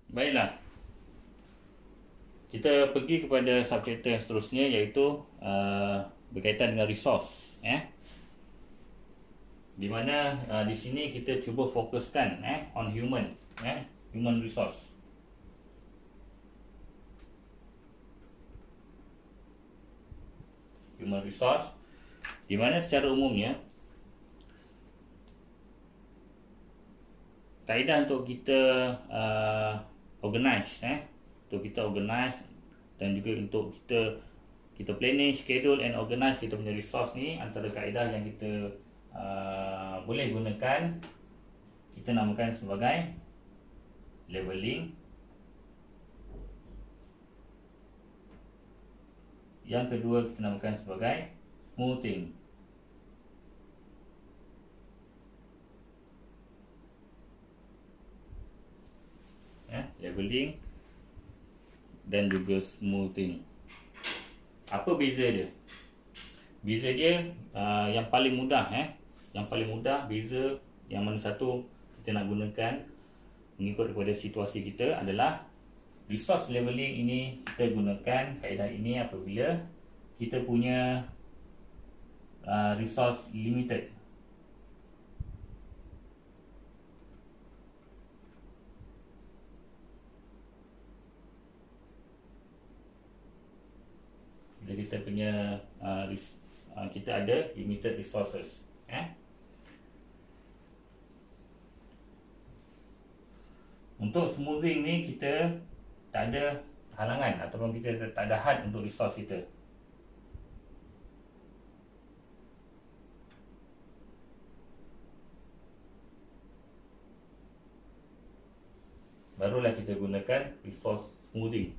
Baiklah, kita pergi kepada subchapter yang seterusnya, iaitu berkaitan dengan resource, di mana di sini kita cuba fokuskan on human, human resource. Human resource, di mana secara umumnya kaedah untuk kita organize, untuk kita organize dan juga untuk kita planning, schedule and organize kita punya resource ni, antara kaedah yang kita boleh gunakan, kita namakan sebagai leveling. Yang kedua kita namakan sebagai smoothing. Leveling dan juga smoothing. Apa beza dia? Beza dia yang paling mudah, yang paling mudah beza yang mana satu kita nak gunakan mengikut kepada situasi kita adalah resource leveling. Ini kita gunakan kaedah ini apabila kita punya resource limited. Bila kita punya kita ada limited resources, Untuk smoothing ni kita tak ada halangan ataupun kita tak ada had untuk resource kita. Barulah kita gunakan resource smoothing,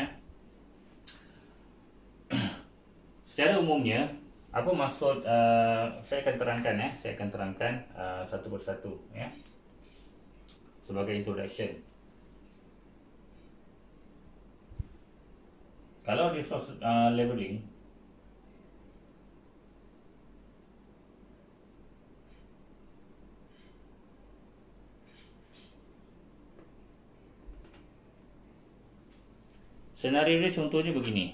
Secara umumnya, apa maksud saya akan terangkan, satu persatu, sebagai introduction. Kalau resource leveling, senario dia contohnya begini.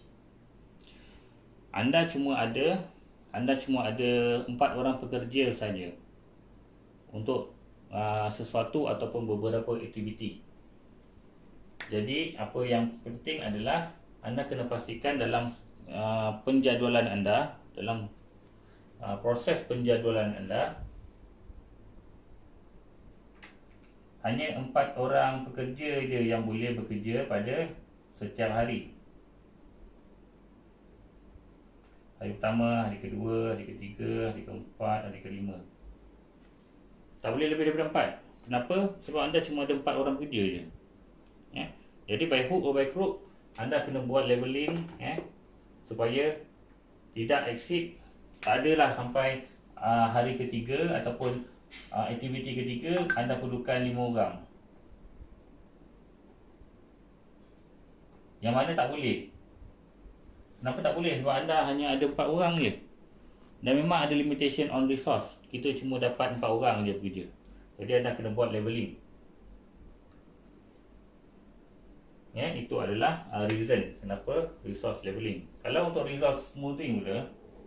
Anda cuma ada 4 orang pekerja saja untuk sesuatu ataupun beberapa aktiviti. Jadi apa yang penting adalah anda kena pastikan dalam penjadualan anda, dalam proses penjadualan anda, hanya 4 orang pekerja je yang boleh bekerja pada setiap hari. Hari pertama, hari kedua, hari ketiga, hari keempat, hari kelima. Tak boleh lebih daripada 4. Kenapa? Sebab anda cuma ada 4 orang kerja je. Jadi by hook or by crook, anda kena buat leveling, supaya tidak exceed, tak adalah sampai hari ketiga ataupun aktiviti ketiga anda perlukan 5 orang. Yang mana tak boleh. Kenapa tak boleh? Sebab anda hanya ada 4 orang je. Dan memang ada limitation on resource. Kita cuma dapat 4 orang je bekerja. Jadi anda kena buat leveling. Itu adalah reason kenapa resource leveling. Kalau untuk resource smoothing pula,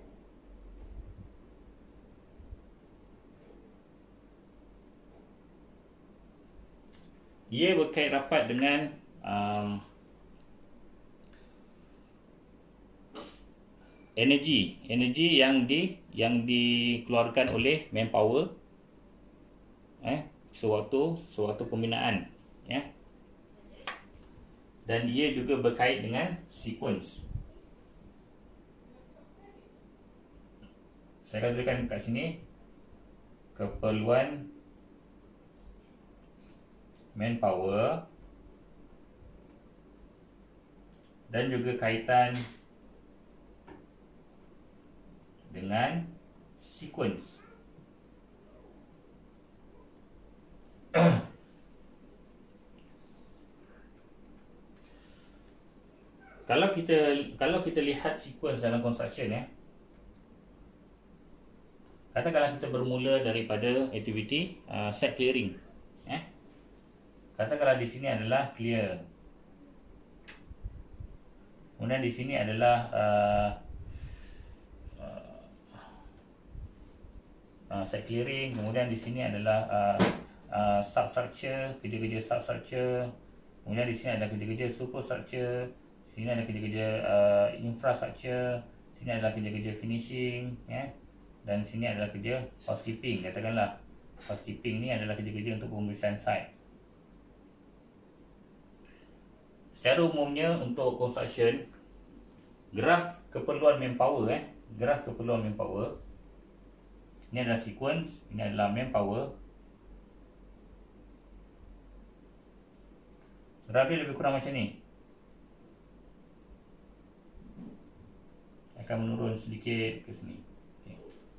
ia berkait rapat dengan energi yang dikeluarkan oleh manpower, sewaktu pembinaan, dan ia juga berkait dengan sequence. Saya akan tuliskan kat sini keperluan manpower dan juga kaitan dengan sequence. Kalau kita lihat sequence dalam construction, katakanlah kita bermula daripada aktiviti set clearing, Katakanlah di sini adalah clear. Kemudian di sini adalah set clearing. Kemudian di sini adalah substructure, kerja-kerja substructure. Kemudian di sini ada kerja-kerja superstructure. Sini ada kerja-kerja infrastructure. Sini adalah kerja-kerja finishing, ya. Dan sini adalah kerja housekeeping. Katakanlah housekeeping ni adalah kerja-kerja untuk pembersihan site. Secara umumnya untuk construction, graf keperluan manpower, graf keperluan manpower. Ini adalah sequence, ini adalah manpower. Graf dia lebih kurang macam ni. Akan menurun sedikit ke sini. Okay.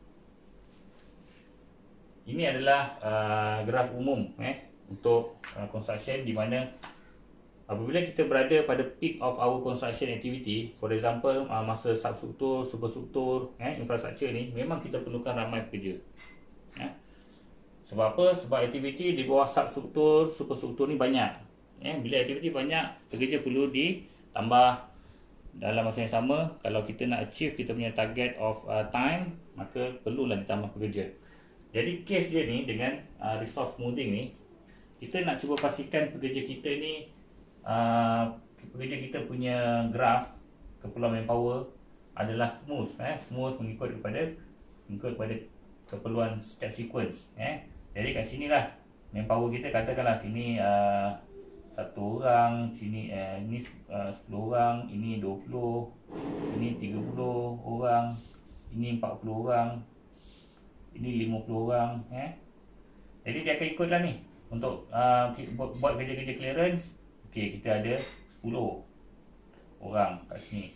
Ini adalah graf umum untuk construction, di mana apabila kita berada pada peak of our construction activity, for example masa substruktur, superstruktur, infrastruktur ni, memang kita perlukan ramai pekerja. Sebab apa? Sebab aktiviti di bawah substruktur, superstruktur ni banyak. Bila aktiviti banyak, pekerja perlu ditambah dalam masa yang sama. Kalau kita nak achieve kita punya target of time, maka perlulah ditambah pekerja. Jadi case dia ni dengan resource smoothing ni, kita nak cuba pastikan pekerja kita ni, pekerja kita punya graf keperluan manpower adalah smooth, smooth mengikut kepada keperluan step sequence. Jadi kat sini lah manpower kita, katakanlah sini 1 orang, sini ini 10 orang, ini 20, ini 30 orang, ini 40 orang, ini 50 orang. Jadi dia akan ikutlah ni untuk buat kerja-kerja clearance. Okey, kita ada 10 orang kat sini,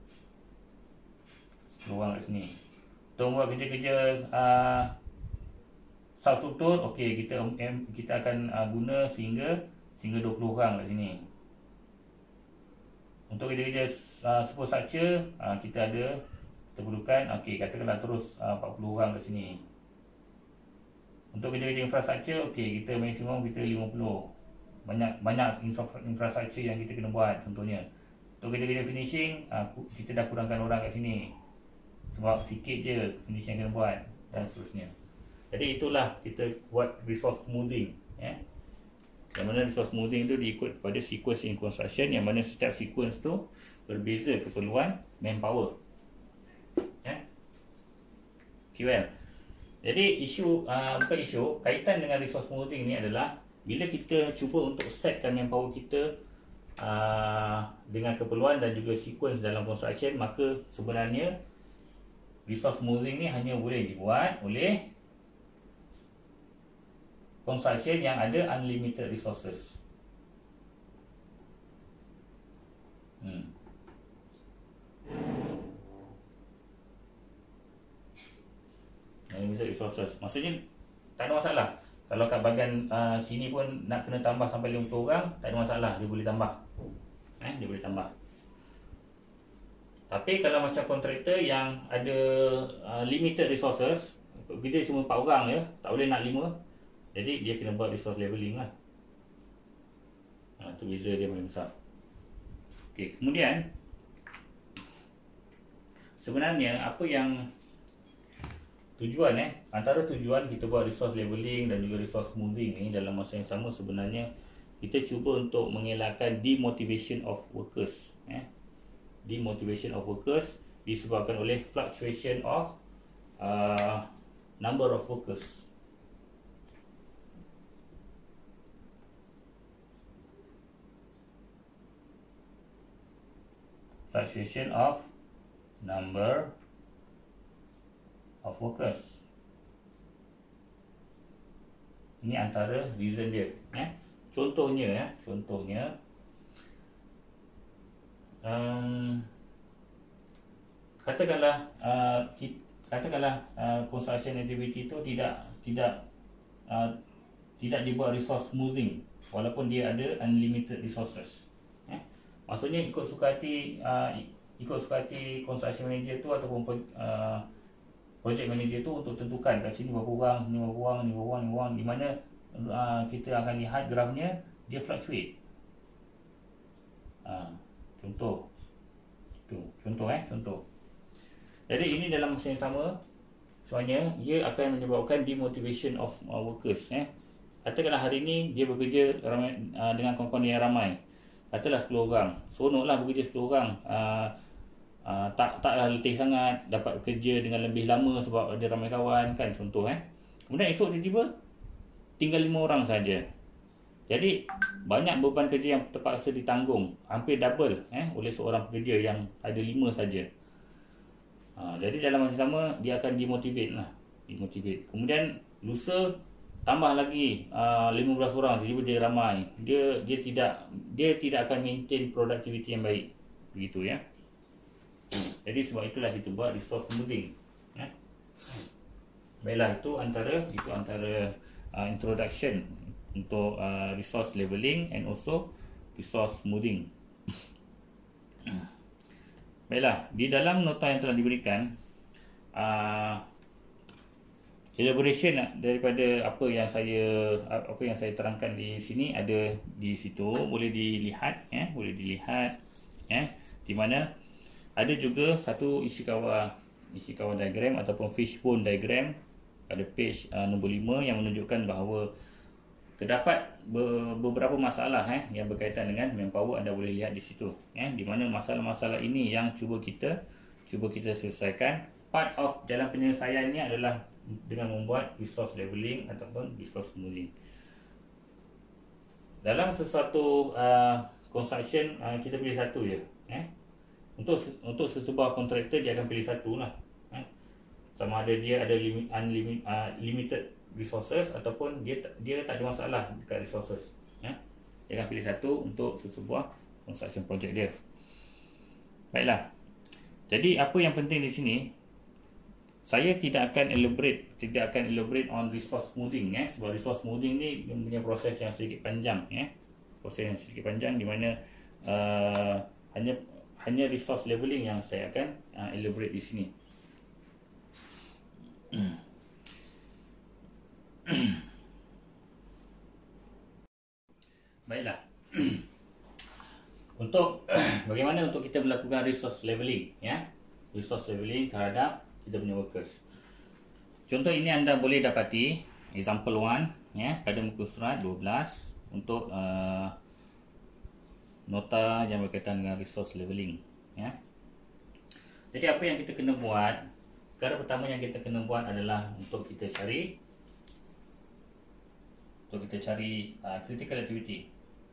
10 orang kat sini. Untuk buat kerja-kerja substruktur, okey, kita akan guna sehingga 20 orang kat sini. Untuk kerja-kerja superstructure, kita perlukan, okey, katakanlah terus 40 orang kat sini. Untuk kerja-kerja infrastruktur, okey, kita maksimum 50. Banyak infrastruktur yang kita kena buat. Contohnya untuk kerja-kerja finishing, kita dah kurangkan orang kat sini sebab sikit je finishing yang kena buat, dan seterusnya. Jadi itulah kita buat resource smoothing, yang mana resource smoothing tu diikut pada sequence in construction, yang mana setiap sequence tu berbeza keperluan manpower. Okay, well, jadi bukan isu kaitan dengan resource smoothing ni adalah bila kita cuba untuk setkan manpower kita dengan keperluan dan juga sequence dalam construction, maka sebenarnya resource smoothing ni hanya boleh dibuat oleh construction yang ada unlimited resources. Unlimited resources maksudnya tak ada masalah. Kalau kat bahagian sini pun nak kena tambah sampai 50 orang, tak ada masalah, dia boleh tambah. Dia boleh tambah. Tapi kalau macam kontraktor yang ada limited resources, kita cuma 4 orang je, tak boleh nak 5, jadi dia kena buat resource leveling lah. Itu beza dia paling besar. Okay, kemudian sebenarnya apa yang tujuan antara tujuan kita buat resource leveling dan juga resource smoothing ni dalam masa yang sama, sebenarnya kita cuba untuk mengelakkan demotivation of workers. Demotivation of workers disebabkan oleh fluctuation of number of workers. Fluctuation of number of workers. Ini antara reason dia. Contohnya katakanlah construction activity itu tidak dibuat resource smoothing walaupun dia ada unlimited resources. Maksudnya ikut suka hati construction manager tu ataupun project manager tu untuk tentukan kat sini berapa orang, sini berapa orang, ni berapa orang, di mana kita akan lihat grafnya dia fluctuate. Contoh itu, contoh. Jadi ini dalam masa yang sama sebenarnya ia akan menyebabkan demotivation of workers. Katakanlah hari ini dia bekerja ramai, dengan kawan-kawan yang ramai, katalah 10 orang, seronoklah bekerja 10 orang, taklah letih sangat, dapat bekerja dengan lebih lama sebab ada ramai kawan kan, contoh. Kemudian esok tiba-tiba tinggal 5 orang saja. Jadi banyak beban kerja yang terpaksa ditanggung, hampir double oleh seorang pekerja yang ada 5 saja. Jadi dalam masa sama dia akan demotivate. Kemudian lusa tambah lagi 15 orang, tiba-tiba dia ramai. Dia tidak akan maintain productivity yang baik. Begitu ya. Jadi sebab itulah kita buat resource smoothing. Baiklah, itu antara introduction untuk resource leveling and also resource smoothing. Baiklah, di dalam nota yang telah diberikan, elaboration daripada apa yang saya terangkan di sini ada di situ, boleh dilihat di mana ada juga satu Ishikawa diagram ataupun fishbone diagram pada page nombor 5 yang menunjukkan bahawa terdapat beberapa masalah yang berkaitan dengan manpower. Anda boleh lihat di situ, di mana masalah-masalah ini yang cuba kita selesaikan. Part of jalan penyelesaiannya adalah dengan membuat resource leveling ataupun resource smoothing. Dalam sesuatu construction, kita pilih satu je. Untuk sesebuah kontraktor dia akan pilih satu lah. Sama ada dia ada limited resources ataupun dia tak ada masalah dekat resources. Dia akan pilih satu untuk sesebuah construction project dia. Baiklah. Jadi apa yang penting di sini, saya tidak akan elaborate on resource smoothing, sebab resource smoothing ni punya proses yang sedikit panjang, di mana hanya resource leveling yang saya akan elaborate di sini. Baiklah. Bagaimana untuk kita melakukan resource leveling, resource leveling terhadap kita punya workers. Contoh ini anda boleh dapati example 1 pada muka surat 12 untuk nota yang berkaitan dengan resource leveling. Jadi apa yang kita kena buat? Perkara pertama yang kita kena buat adalah untuk kita cari critical activity.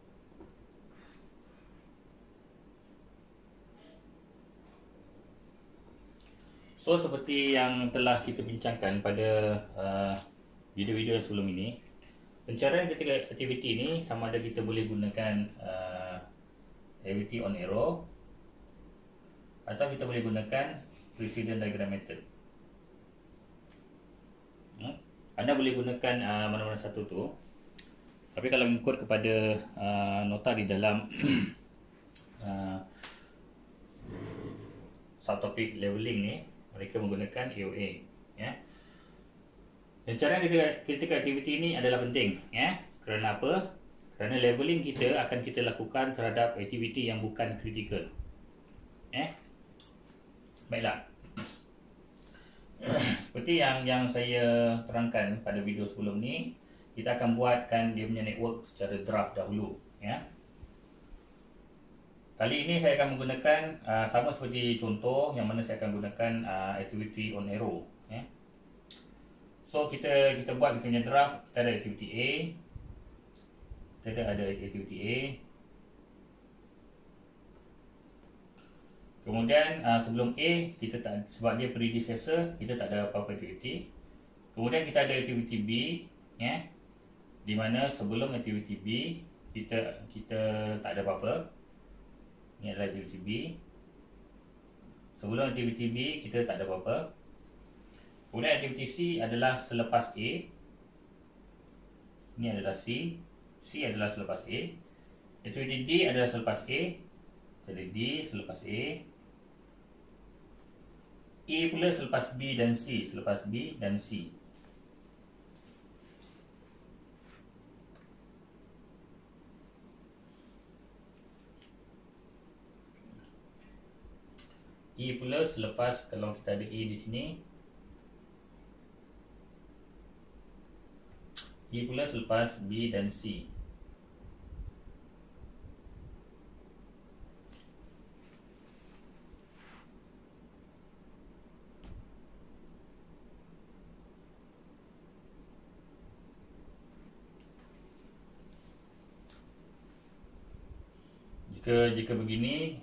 So seperti yang telah kita bincangkan pada video-video yang sebelum ini, pencarian critical activity ini sama ada kita boleh gunakan activity on arrow atau kita boleh gunakan precedent diagram method. Anda boleh gunakan mana-mana satu tu. Tapi kalau mengikut kepada nota di dalam subtopik leveling ni, mereka menggunakan AOA. Pencarian critical activity ini adalah penting. Kerana apa? Kerana leveling kita akan kita lakukan terhadap aktiviti yang bukan critical. Baiklah. Seperti yang saya terangkan pada video sebelum ni, kita akan buatkan dia punya network secara draft dahulu. Kali ini saya akan menggunakan sama seperti contoh yang mana saya akan gunakan activity on arrow. So kita buat kita punya draft. Kita ada activity A, kita ada activity A. Kemudian sebelum A kita tak, sebab dia predecessor, kita tak ada apa-apa activity. Kemudian kita ada activity B, di mana sebelum activity B kita tak ada apa-apa. Ini adalah activity B. Sebelum activity B kita tak ada apa-apa. Kemudian activity C adalah selepas A. Ini adalah C. C adalah selepas A. Activity D adalah selepas A. Jadi D selepas A. E pula selepas B dan C. Selepas B dan C. E pula selepas kalau kita ada E di sini. E pula selepas B dan C. Jika begini,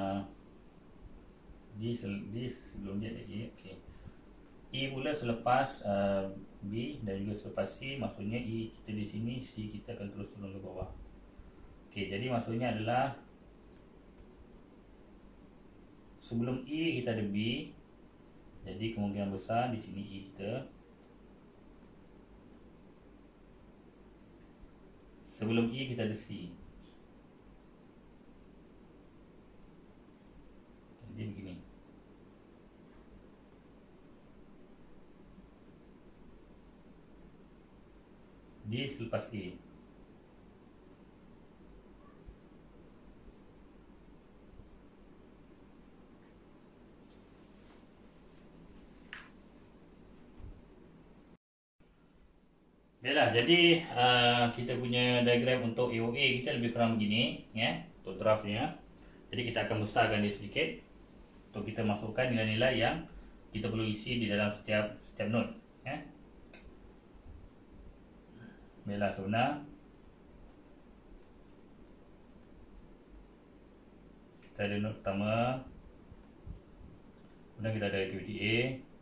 D sebelum dia ada E. Okay. E pula selepas B dan juga selepas C, maksudnya E kita di sini, C kita akan terus turun ke bawah. Okay, jadi maksudnya adalah sebelum E kita ada B, jadi kemungkinan besar di sini E kita. Sebelum E kita ada C. Jadi begini. D selepas E. Baiklah, jadi kita punya diagram untuk AOA kita lebih kurang begini, ya, untuk draftnya. Jadi kita akan besarkan dia sedikit untuk kita masukkan nilai-nilai yang kita perlu isi di dalam setiap node, ya. Baiklah, sebenar kita ada node pertama, kemudian kita ada aktiviti A.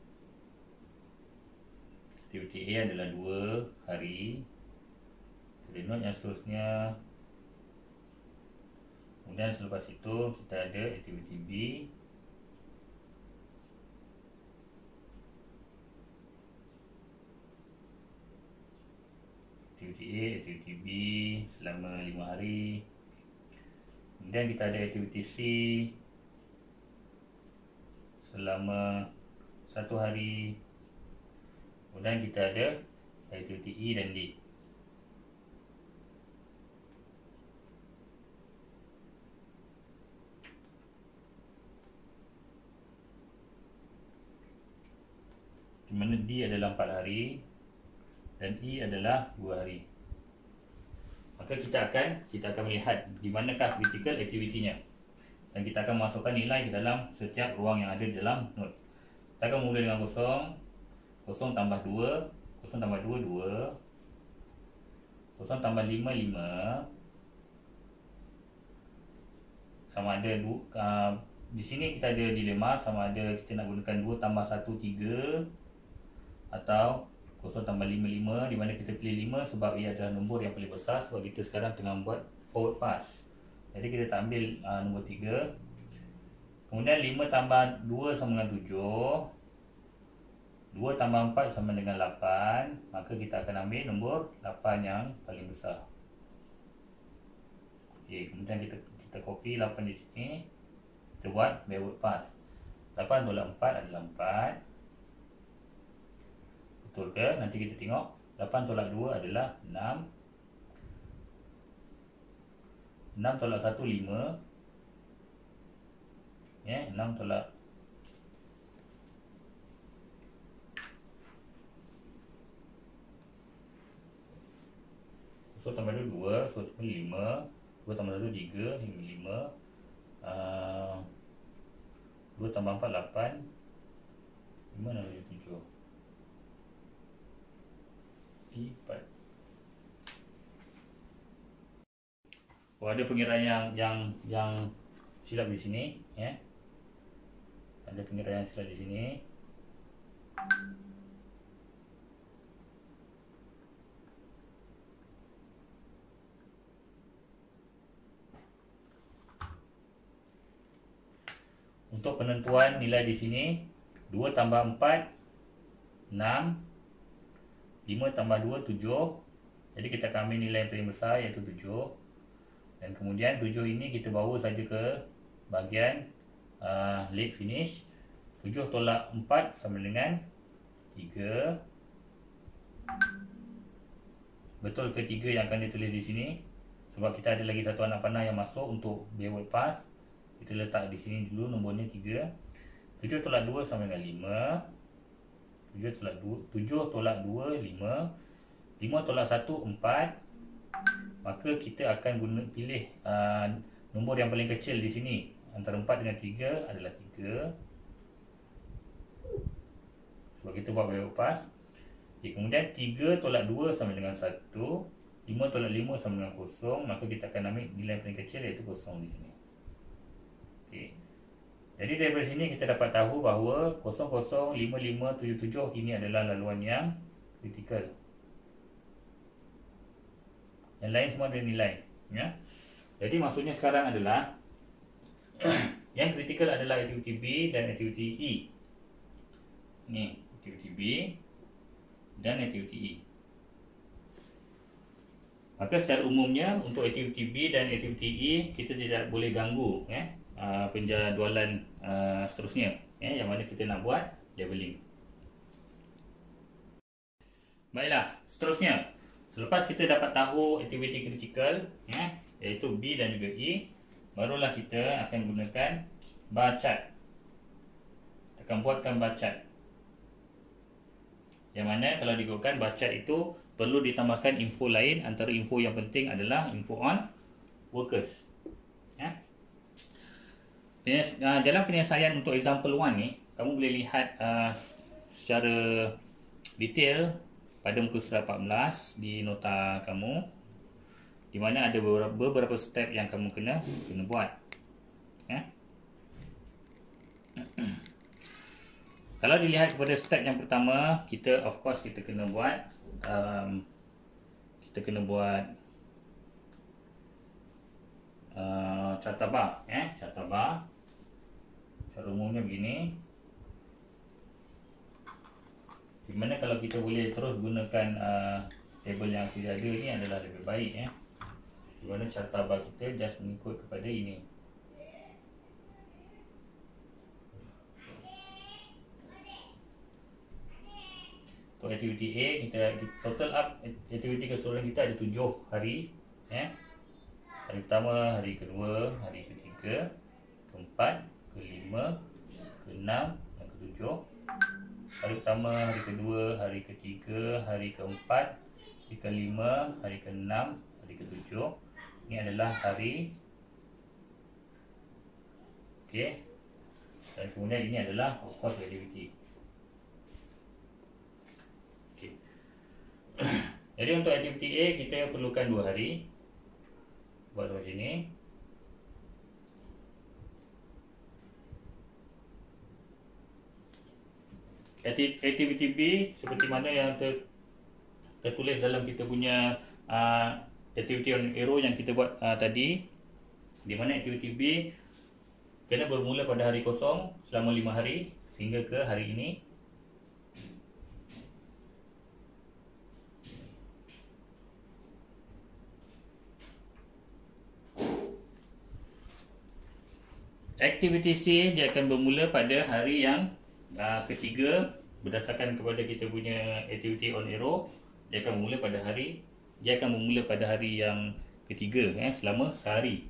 Aktiviti A adalah 2 hari. Jadi node yang seterusnya, kemudian selepas itu kita ada aktiviti B. Aktiviti A, aktiviti B selama 5 hari. Kemudian kita ada aktiviti C selama 1 hari. Kemudian kita ada aktiviti E dan D. Di mana D adalah 4 hari dan E adalah 2 hari. Maka kita akan melihat di manakah critical activity-nya, dan kita akan masukkan nilai ke dalam setiap ruang yang ada di dalam node. Kita akan mula dengan 0 tambah 2, 0 tambah 2, 2, 0 tambah 5, 5, sama ada di sini kita ada dilema sama ada kita nak gunakan 2 tambah 1, 3, atau 0 tambah 5, 5, di mana kita pilih 5 sebab ia adalah nombor yang paling besar, sebab kita sekarang tengah membuat forward pass. Jadi kita tak ambil nombor 3. Kemudian 5 tambah 2 sama dengan 7, 2 tambah 4 sama dengan 8. Maka kita akan ambil nombor 8 yang paling besar. Okey, kemudian kita copy 8 di sini, kita buat backward pass. 8 tolak 4 adalah 4. Betul ke? Nanti kita tengok. 8 tolak 2 adalah 6. 6 tolak 1, 5. Ya, 6 tolak 0 tambah 2, 2 tambah 5, 2 tambah 1, 3, 5, 2 tambah 4, 8, 5 tambah 7, 4. Oh, ada pengiraan yang silap di sini, ya. Ada pengiraan yang silap di sini. Untuk penentuan nilai di sini, 2 tambah 4, 6, 5 tambah 2, 7. Jadi kita akan ambil nilai yang paling besar, iaitu 7. Dan kemudian 7 ini kita bawa saja ke bahagian late finish. 7 tolak 4 sama dengan 3. Betul ke 3 yang akan ditulis di sini? Sebab kita ada lagi satu anak panah yang masuk untuk backward pass. Kita letak di sini dulu nombornya 3. 7 tolak 2 sama dengan 5. 7 tolak 2, 5. 5 tolak 1, 4. Maka kita akan pilih nombor yang paling kecil di sini. Antara 4 dengan 3 adalah 3. Sebab kita buat bebas pas. Kemudian 3 tolak 2 sama dengan 1. 5 tolak 5 sama dengan 0. Maka kita akan ambil nilai paling kecil, iaitu 0 di sini. Okay. Jadi daripada sini kita dapat tahu bahawa 005577 ini adalah laluan yang kritikal. Yang lain semua ada nilai, ya. Jadi maksudnya sekarang adalah yang kritikal adalah aktiviti B dan aktiviti E. Ni aktiviti B dan aktiviti E. Maka secara umumnya untuk aktiviti B dan aktiviti E kita tidak boleh ganggu, ya, penjadualan seterusnya, ya, yang mana kita nak buat labeling. Baiklah, seterusnya. Selepas kita dapat tahu aktiviti kritikal, ya, iaitu B dan juga E, barulah kita akan gunakan bar chart. Kita akan buatkan bar chart. Yang mana kalau digunakan bar chart itu perlu ditambahkan info lain. Antara info yang penting adalah info on workers. Ya. Dalam penyelesaian untuk example 1 ni, kamu boleh lihat secara detail pada muka surat 14 di nota kamu, di mana ada beberapa step yang kamu kena buat, ya. Kalau dilihat kepada step yang pertama, kita of course kita kena buat carta bar, ya, carta bar. Cara umumnya begini. Di mana kalau kita boleh terus gunakan table yang sedia ada ni adalah lebih baik, ya. Di mana carta bar kita just mengikut kepada ini. Untuk aktiviti A, kita total up aktiviti keseluruhan kita ada 7 hari, ya. Hari pertama, hari kedua, hari ketiga, keempat, kelima, keenam dan ketujuh. Hari pertama, hari kedua, hari ketiga, hari keempat, hari kelima, hari keenam, hari ketujuh. Ini adalah hari. Okey. Dan kemudian ini adalah of course activity. Okey. Jadi untuk aktiviti A kita perlukan 2 hari. Buat macam ni. Aktiviti B seperti mana yang tertulis dalam kita punya activity on arrow yang kita buat tadi, di mana aktiviti B kena bermula pada hari kosong selama 5 hari sehingga ke hari ini. Aktiviti C dia akan bermula pada hari yang ketiga berdasarkan kepada kita punya activity on arrow. Dia akan bermula pada hari yang ketiga, selama sehari.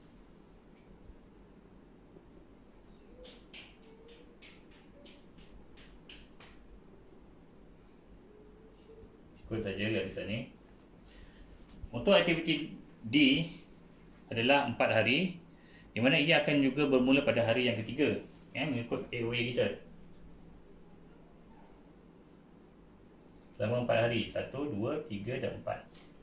Ikut saja lihat di sini. Untuk aktiviti D adalah 4 hari, di mana ia akan juga bermula pada hari yang ketiga, mengikut AOA kita. Selama 4 hari, 1, 2, 3 dan 4.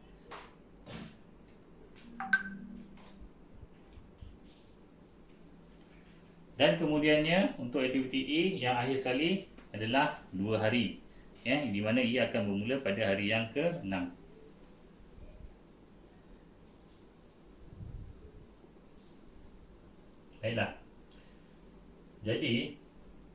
Dan kemudiannya untuk aktiviti E yang akhir sekali adalah 2 hari, di mana ia akan bermula pada hari yang ke-6. Baiklah. Jadi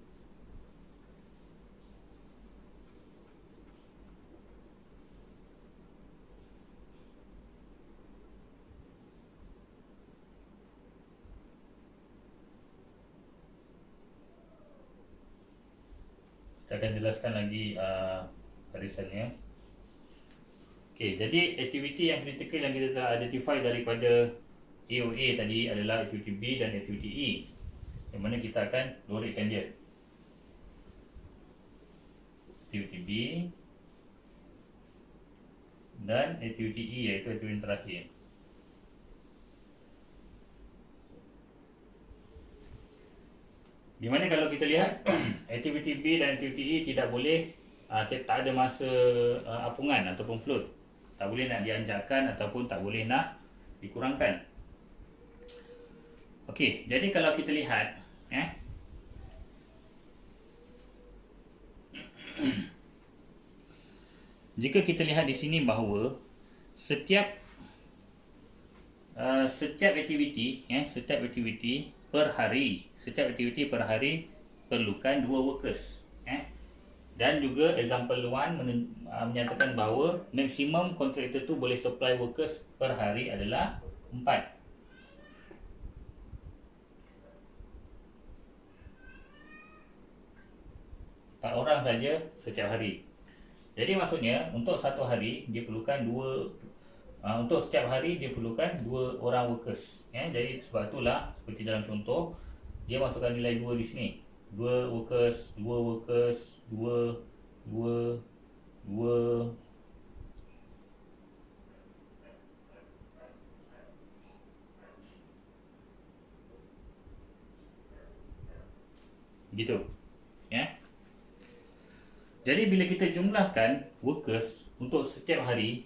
kita akan jelaskan lagi barisannya. Okey, jadi aktiviti yang kritikal yang kita telah identify daripada AOA tadi adalah aktiviti B dan aktiviti E, yang mana kita akan lorikkan dia. aktiviti B, dan aktiviti E iaitu aktiviti terakhir. Di mana kalau kita lihat aktiviti B dan aktiviti E tidak boleh, tak ada masa apungan ataupun float. Tak boleh nak dianjakkan ataupun tak boleh nak dikurangkan. Okey, jadi kalau kita lihat jika kita lihat di sini bahawa setiap aktiviti per hari, perlukan 2 workers. Dan juga example 1 menyatakan bahawa maksimum kontraktor tu boleh supply workers per hari adalah 4. Empat orang saja setiap hari. Jadi maksudnya untuk satu hari dia perlukan untuk setiap hari dia perlukan 2 orang workers. Jadi sebab itulah seperti dalam contoh dia masukkan nilai 2 di sini. 2 workers, 2 workers, 2 gitu. Jadi bila kita jumlahkan workers untuk setiap hari,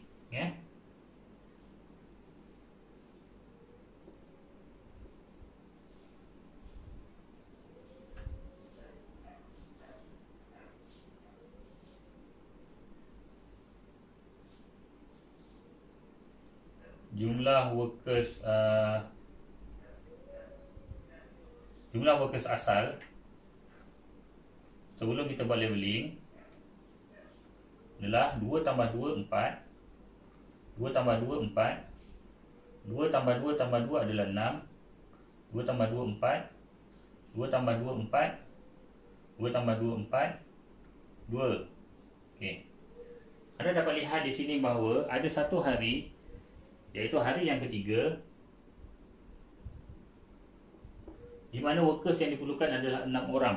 jumlah workers asal sebelum kita buat leveling adalah 2 tambah 2 4, 2 tambah 2 4, 2 tambah 2 tambah 2 adalah 6, 2 tambah 2 4, 2 tambah 2 4, 2 tambah 2 4, 2. Okey. Anda dapat lihat di sini bahawa ada satu hari, iaitu hari yang ketiga, di mana workers yang diperlukan adalah 6 orang.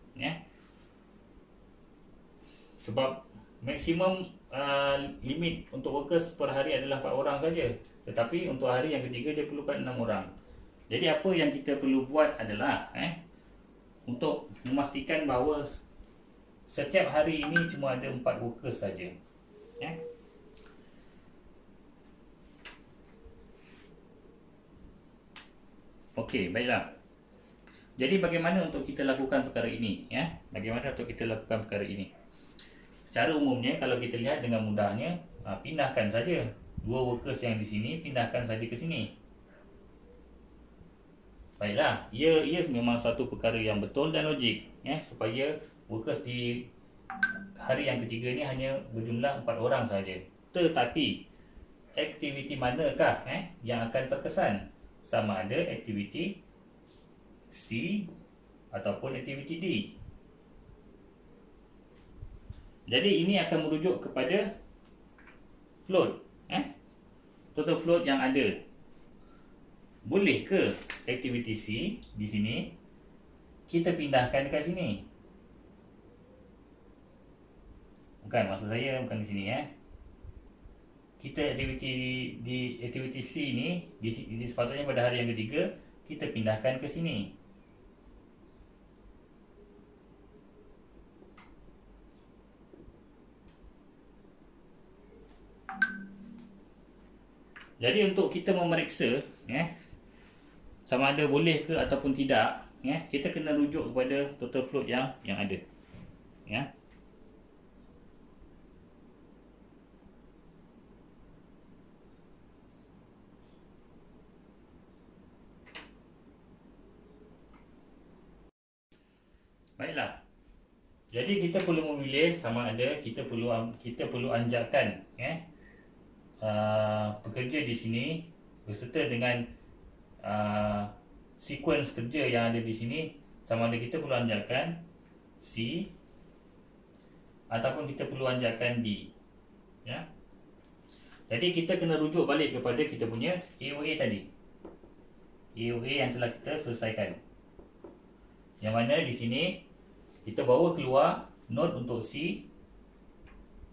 Sebab maksimum limit untuk workers per hari adalah 4 orang saja. Tetapi untuk hari yang ketiga dia perlukan 6 orang. Jadi apa yang kita perlu buat adalah untuk memastikan bahawa setiap hari ini cuma ada 4 workers saja. Okey, baiklah. Jadi bagaimana untuk kita lakukan perkara ini? Bagaimana untuk kita lakukan perkara ini? Secara umumnya kalau kita lihat dengan mudahnya, pindahkan saja 2 workers yang di sini, pindahkan saja ke sini. Baiklah, ia memang satu perkara yang betul dan logik, supaya workers di hari yang ketiga ni hanya berjumlah 4 orang saja. Tetapi aktiviti manakah yang akan terkesan? Sama ada aktiviti C ataupun aktiviti D. Jadi ini akan merujuk kepada float, total float yang ada. Boleh ke aktiviti C di sini kita pindahkan ke sini? Bukan, maksud saya bukan di sini Kita aktiviti C ni sepatutnya pada hari yang ketiga kita pindahkan ke sini. Jadi untuk kita memeriksa sama ada boleh ke ataupun tidak, kita kena rujuk kepada total float yang ada. Baiklah. Jadi kita perlu memilih sama ada kita perlu anjakkan pekerja di sini berserta dengan sequence kerja yang ada di sini, sama ada kita perlu anjakkan C ataupun kita perlu anjakkan D. Jadi kita kena rujuk balik kepada kita punya AOA tadi, AOA yang telah kita selesaikan, yang mana di sini kita bawa keluar node untuk C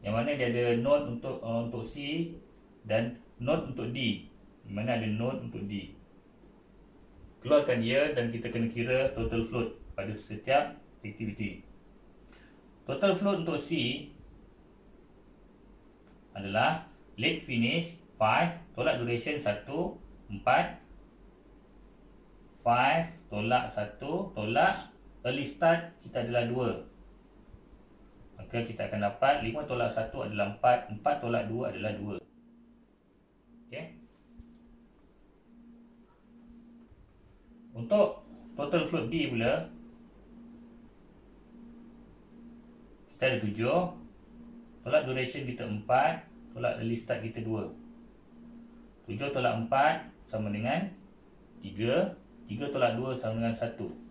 Yang mana dia ada node untuk C dan node untuk D. Yang mana ada node untuk D. Keluarkan ia dan kita kena kira total float pada setiap aktiviti. Total float untuk C adalah late finish 5, tolak duration 1, 4, 5, tolak 1, tolak early start kita adalah 2. Maka kita akan dapat 5 tolak 1 adalah 4, 4 tolak 2 adalah 2. Okey. Untuk total float D pula, kita ada 7, tolak duration kita 4, tolak early start kita 2. 7 tolak 4 sama dengan 3, 3 tolak 2 sama dengan 1.